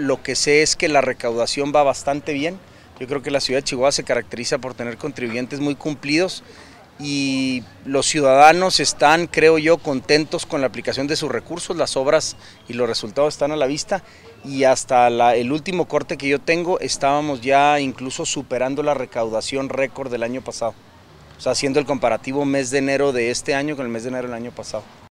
lo que sé es que la recaudación va bastante bien. Yo creo que la ciudad de Chihuahua se caracteriza por tener contribuyentes muy cumplidos y los ciudadanos están, creo yo, contentos con la aplicación de sus recursos, las obras y los resultados están a la vista y hasta el último corte que yo tengo estábamos ya incluso superando la recaudación récord del año pasado, o sea, haciendo el comparativo mes de enero de este año con el mes de enero del año pasado.